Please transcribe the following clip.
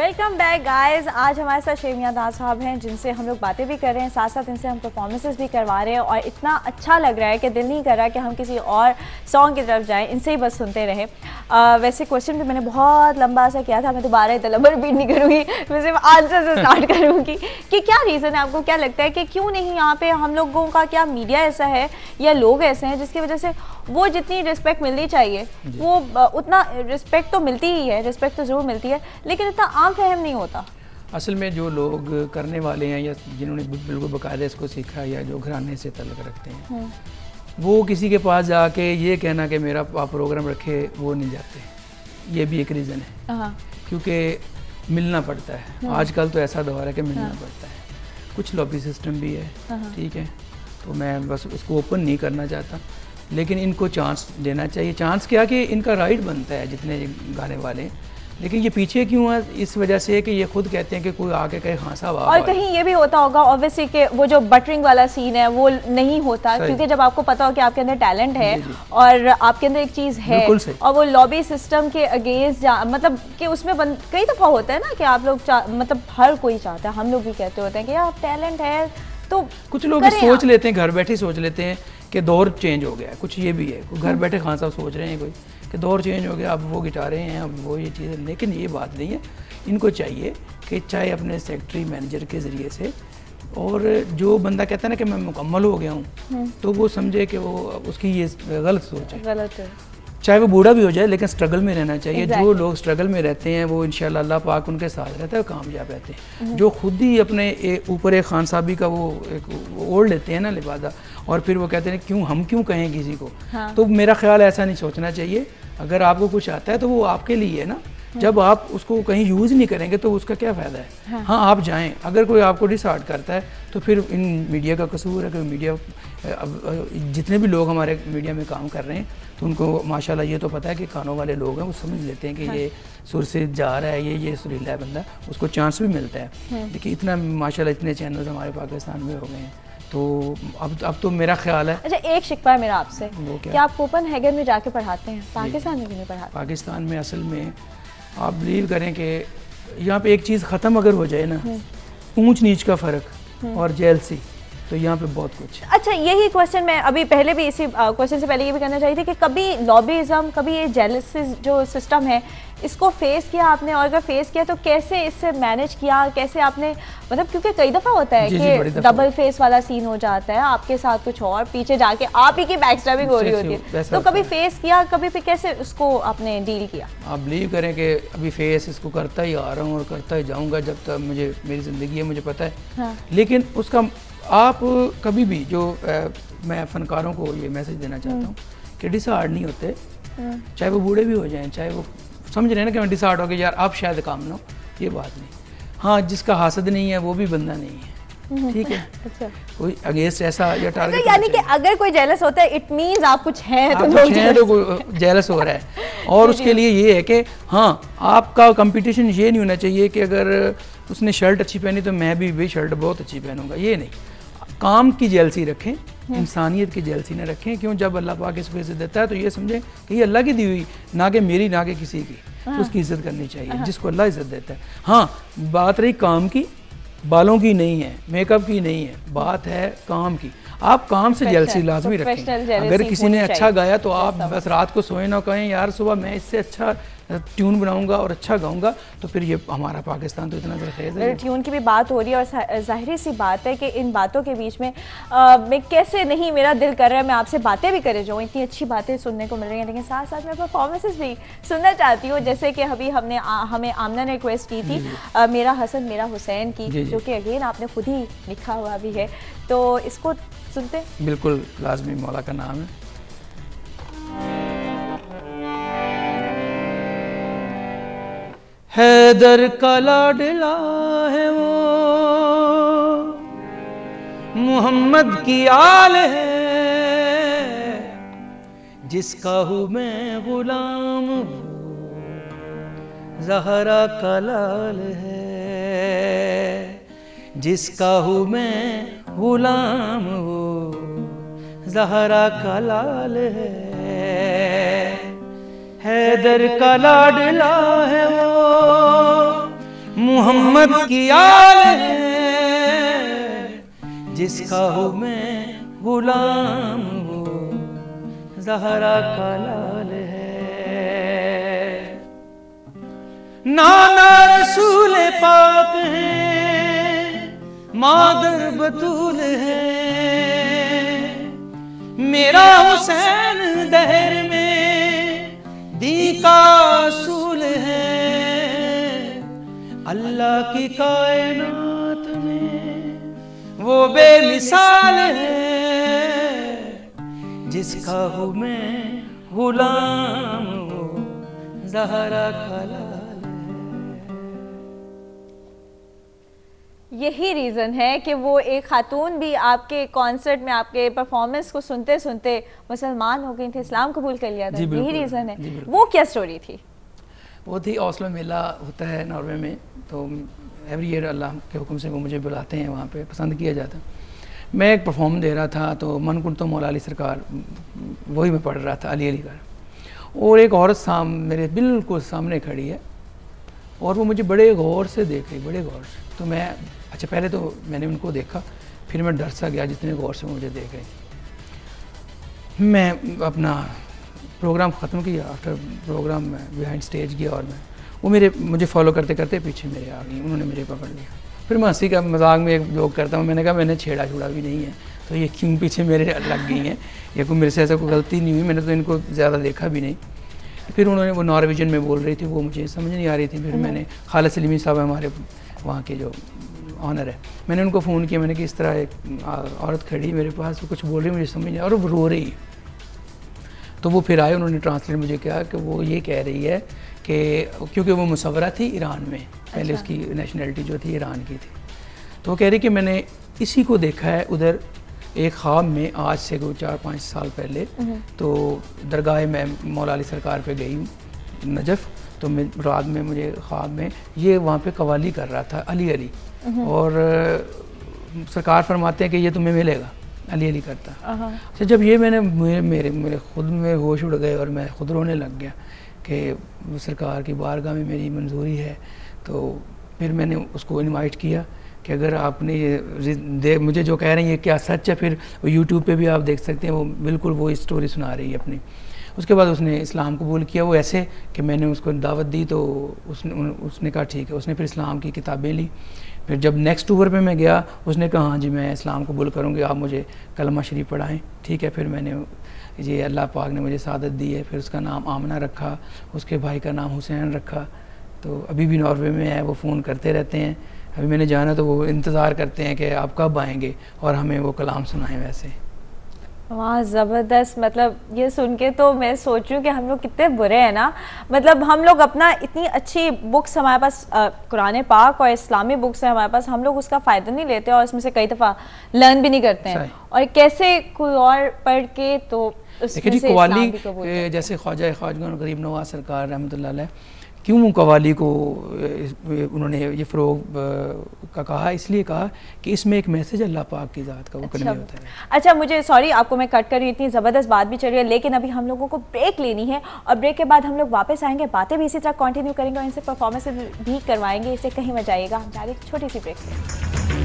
Welcome back guys. आज हमारे साथ शेमिया दास साहब हैं जिनसे हम लोग बातें भी कर रहे हैं, साथ साथ इनसे हम परफॉर्मेंसेस भी करवा रहे हैं और इतना अच्छा लग रहा है कि दिल नहीं कर रहा कि हम किसी और सॉन्ग की तरफ जाएं, इनसे ही बस सुनते रहे। वैसे क्वेश्चन भी मैंने बहुत लंबा सा किया था, मैं दोबारा इतना लंबा रिपीट नहीं करूँगी, मैं सिर्फ आंसर से स्टार्ट करूँगी कि क्या रीज़न है, आपको क्या लगता है कि क्यों नहीं यहाँ पे हम लोगों का, क्या मीडिया ऐसा है या लोग ऐसे हैं जिसकी वजह से वो जितनी रिस्पेक्ट मिलनी चाहिए वो उतना रिस्पेक्ट तो मिलती ही है, रिस्पेक्ट तो ज़रूर मिलती है, लेकिन इतना आम फहम नहीं होता। असल में जो लोग करने वाले हैं या जिन्होंने बिल्कुल बाकायदा इसको सीखा या जो घराने से तल्लुक़ रखते हैं वो किसी के पास जाके ये कहना कि मेरा आप प्रोग्राम रखे वो नहीं जाते। ये भी एक रीज़न है क्योंकि मिलना पड़ता है। आजकल तो ऐसा दौर है कि मिलना पड़ता है, कुछ लॉबी सिस्टम भी है, ठीक है, तो मैं बस उसको ओपन नहीं करना चाहता, लेकिन इनको चांस देना चाहिए। चांस क्या कि इनका राइट बनता है जितने गाने वाले हैं, लेकिन ये पीछे क्यों है? इस वजह से कि ये खुद कहते हैं कि कोई आके कहे हाँ साहब। और कहीं ये भी होता होगा ऑब्वियसली कि वो जो बटरिंग वाला सीन है वो नहीं होता, क्योंकि जब आपको पता हो कि आपके अंदर टैलेंट है और आपके अंदर एक चीज़ है और वो लॉबी सिस्टम के अगेंस्ट मतलब कि उसमें कई दफ़ा होता है ना कि आप लोग मतलब हर कोई चाहता है, हम लोग भी कहते होते हैं कि यार टैलेंट है तो कुछ लोग सोच लेते हैं, घर बैठे सोच लेते हैं कि दौर चेंज हो गया है। कुछ ये भी है, घर बैठे खान साहब सोच रहे हैं कोई कि दौर चेंज हो गया, अब वो गिटारें हैं, अब वो ये चीज़ें, लेकिन ये बात नहीं है। इनको चाहिए कि चाहे अपने सेक्रेटरी मैनेजर के ज़रिए से, और जो बंदा कहता है ना कि मैं मुकम्मल हो गया हूँ, तो वो समझे कि वो उसकी ये गलत सोच है, गलत है। चाहे वो बूढ़ा भी हो जाए लेकिन स्ट्रगल में रहना चाहिए। जो लोग स्ट्रगल में रहते हैं वो इंशाल्लाह अल्लाह पाक उनके साथ रहता है, कामयाब रहते हैं। जो खुद ही अपने ऊपर एक खान साहबी का वो ओढ़ लेते हैं ना लिबादा, और फिर वो कहते हैं क्यों हम क्यों कहें किसी को, तो मेरा ख्याल ऐसा नहीं सोचना चाहिए। अगर आपको कुछ आता है तो वो आपके लिए है ना, जब आप उसको कहीं यूज़ नहीं करेंगे तो उसका क्या फ़ायदा है। हाँ आप जाएं, अगर कोई आपको डिसहार्ट करता है तो फिर इन मीडिया का कसूर है कि मीडिया, जितने भी लोग हमारे मीडिया में काम कर रहे हैं तो उनको माशाल्लाह ये तो पता है कि कानों वाले लोग हैं, वो समझ लेते हैं कि ये सुर से जा रहा है, ये सुरीला है बंदा, उसको चांस भी मिलता है। देखिए इतना माशाल्लाह इतने चैनल्स हमारे पाकिस्तान में हो गए हैं, तो अब तो मेरा ख्याल है। अच्छा एक शिकवा है मेरा आपसे कि आप कोपनहेगन में जाके पढ़ाते हैं, पाकिस्तान में भी नहीं पढ़ाते? पाकिस्तान में असल में आप बिलीव करें कि यहाँ पे एक चीज़ ख़त्म अगर हो जाए ना, ऊंच नीच का फ़र्क और जेलसी, तो यहाँ पे बहुत कुछ। अच्छा यही क्वेश्चन मैं अभी पहले भी इसी क्वेश्चन से पहले ये भी करना चाहिए थी कि कभी लॉबीज़म, कभी ये जेलसी जो सिस्टम है इसको फेस किया आपने, और अगर फेस किया तो कैसे इससे मैनेज किया, कैसे आपने, मतलब क्योंकि कई दफ़ा होता है कि डबल फेस वाला सीन हो जाता है, आपके साथ कुछ और पीछे जाके आप ही की बैकस्टैबिंग हो रही होती है, तो कभी फेस किया, कभी फिर कैसे उसको आपने डील किया? आप बिलीव करें कि अभी फेस इसको करता ही आ रहा हूँ और करता ही जाऊँगा जब तक मुझे मेरी ज़िंदगी है, मुझे पता है। लेकिन उसका आप कभी भी जो मैं फ़नकारों को ये मैसेज देना चाहता हूँ कि डिसहार्ड नहीं होते, चाहे वो बूढ़े भी हो जाएं, चाहे वो समझ रहे हैं ना कि मैं डिसहार्ड हो गया यार अब शायद काम ना हो, ये बात नहीं। हाँ जिसका हासद नहीं है वो भी बंदा नहीं है, ठीक है। अच्छा कोई अगेंस्ट ऐसा या टारगेट, यानी कि अगर कोई जेलस होता है इट मींस आप कुछ हैं तो कोई जेलस हो रहा है। और उसके लिए ये है कि हाँ आपका कंपटीशन ये नहीं होना चाहिए कि अगर उसने शर्ट अच्छी पहनी तो मैं भी शर्ट बहुत अच्छी पहनूंगा, ये नहीं। काम की जेलसी रखें, इंसानियत की जेलसी ना रखें। क्यों? जब अल्लाह पाक इसको इज़्ज़त देता है तो ये समझें कि ये अल्लाह की दी हुई, ना कि मेरी, ना कि किसी की, उसकी इज़्ज़त करनी चाहिए जिसको अल्लाह इज़्ज़त देता है। हाँ बात रही काम की, बालों की नहीं है, मेकअप की नहीं है, बात है काम की। आप काम से जेलसी लाजमी रखें। अगर किसी ने अच्छा गाया तो आप बस रात को सोए ना कहें यार सुबह मैं इससे अच्छा ट्यून बनाऊंगा और अच्छा गाऊंगा, तो फिर ये हमारा पाकिस्तान तो इतना ज़रखेज़ है। ट्यून की भी बात हो रही है और जाहिर सी बात है कि इन बातों के बीच में मैं कैसे नहीं, मेरा दिल कर रहा है मैं आपसे बातें भी करे जाऊँ, इतनी अच्छी बातें सुनने को मिल रही हैं, लेकिन साथ साथ मैं परफॉर्मेंसेस भी सुनना चाहती हूँ। जैसे कि अभी हमें आमना ने रिक्वेस्ट की थी मेरा हसन मेरा हुसैन की, जो कि अगेन आपने खुद ही लिखा हुआ भी है, तो इसको सुनते? बिल्कुल लाजमी, मौला का नाम है। हैदर का लाडला है वो, मोहम्मद की आल है, जिसका हूँ मैं गुलाम वो ज़हरा का लाल है, जिसका हूँ मैं गुलाम वो ज़हरा का लाल है। हैदर का लाडला है वो, मोहम्मद की आल है, जिसका हूँ मैं गुलाम हूँ, ज़हरा का लाल है। नाना रसूल पाक है, मादर बतूल है, मेरा हुसैन दहर में दी का असूल है। अल्लाह की कायनात में वो बेमिसाल है, जिसका हूँ मैं गुलाम हूँ, ज़हरा का लाल। यही रीज़न है कि वो एक खातून भी आपके कॉन्सर्ट में आपके परफॉर्मेंस को सुनते सुनते मुसलमान हो गई थी, इस्लाम कबूल कर लिया था। यही रीज़न है। वो क्या स्टोरी थी? वो थी ओस्लो मेला होता है नॉर्वे में, तो एवरी ईयर अल्लाह के हुक्म से वो मुझे बुलाते हैं, वहाँ पे पसंद किया जाता है। मैं एक परफॉर्म दे रहा था, तो मन कुन तो मौला अली सरकार वही मैं पढ़ रहा था, अली अली का, और एक औरत मेरे बिल्कुल सामने खड़ी है और वो मुझे बड़े गौर से देख रही, बड़े गौर से। तो मैं अच्छा पहले तो मैंने उनको देखा, फिर मैं डर सा गया जितने गौर से मुझे देख रही। मैं अपना प्रोग्राम ख़त्म किया, आफ्टर प्रोग्राम मैं बिहाइंड स्टेज गया और वो मुझे फॉलो करते करते पीछे मेरे आ गई, उन्होंने मेरे पकड़ लिया। फिर मैं हंसी का मजाक में एक जोक करता हूँ, मैंने कहा मैंने छेड़ा छुड़ा भी नहीं है, तो ये क्यों पीछे मेरे लग गई हैं, या कोई मेरे से ऐसा कोई गलती नहीं हुई, मैंने तो इनको ज़्यादा देखा भी नहीं। फिर उन्होंने वो नॉर्वेजन में बोल रही थी, वो मुझे समझ नहीं आ रही थी। फिर मैंने खालिद सलीमी साहब हमारे वहाँ के जो ऑनर है, मैंने उनको फ़ोन किया, मैंने कि इस तरह एक औरत खड़ी मेरे पास, वो कुछ बोल रही मुझे समझ नहीं, और वो रो रही है। तो वो फिर आए, उन्होंने ट्रांसलेट मुझे किया कि वो ये कह रही है कि क्योंकि वो मुसव्वरा थी ईरान में, पहले उसकी नेशनलिटी जो थी ईरान की थी, तो वो कह रही कि मैंने इसी को देखा है उधर एक ख्वाब में, आज से कोई 4-5 साल पहले। तो दरगाह में मौला अली सरकार पे गई नजफ़, तो मैं रात में मुझे ख्वाब में ये वहाँ पे कवाली कर रहा था अली अली, और सरकार फरमाते हैं कि ये तुम्हें मिलेगा, अली अली करता। अच्छा जब ये मैंने मेरे खुद में होश उड़ गए और मैं खुद रोने लग गया कि सरकार की बारगाह में मेरी मंजूरी है। तो फिर मैंने उसको इनवाइट किया कि अगर आपने ये मुझे जो कह रहे हैं ये क्या सच है, फिर वो यूट्यूब पे भी आप देख सकते हैं, वो बिल्कुल वो स्टोरी सुना रही है अपनी। उसके बाद उसने इस्लाम कबूल किया, वो ऐसे कि मैंने उसको दावत दी तो उसने कहा ठीक है, उसने फिर इस्लाम की किताबें ली। फिर जब नेक्स्ट टूर पे मैं गया, उसने कहा हाँ जी मैं इस्लाम कबूल करूँगी, आप मुझे कलमा शरीफ पढ़ाएँ। ठीक है, फिर मैंने ये अल्लाह पाक ने मुझे सादत दी है, फिर उसका नाम आमना रखा, उसके भाई का नाम हुसैन रखा। तो अभी भी नॉर्वे में है, वो फ़ोन करते रहते हैं। अभी मैंने जाना तो वो इंतज़ार करते हैं कि आप कब आएंगे और हमें वो कलाम सुनाएं। वैसे वाह ज़बरदस्त, मतलब ये सुन के तो मैं सोच रही हूँ कि हम लोग कितने बुरे हैं ना, मतलब हम लोग अपना इतनी अच्छी बुक्स हमारे पास कुरान पाक और इस्लामी बुक्स है हमारे पास, हम लोग उसका फ़ायदा नहीं लेते और इसमें से कई दफ़ा लर्न भी नहीं करते हैं, और कैसे कोई और पढ़ के तो देखिए जी कव्वाली जैसे ख्वाजा ख्वाजगन गरीब नवाज सरकार रहमतुल्लाह अलैह क्यों कव्वाली को उन्होंने ये फ़रोग का कहा, इसलिए कहा कि इसमें एक मैसेज अल्लाह पाक की ज़ात का वो कलमे होता है। अच्छा मुझे सॉरी आपको मैं कट कर रही हूँ, इतनी ज़बरदस्त बात भी चल रही है, लेकिन अभी हम लोगों को ब्रेक लेनी है और ब्रेक के बाद हम लोग वापस आएंगे, बातें भी इसी तरह कंटिन्यू करेंगे और इनसे परफॉर्मेंस भी करवाएंगे, इससे कहीं मत जाइएगा। हम जा रहे छोटी सी ब्रेक से।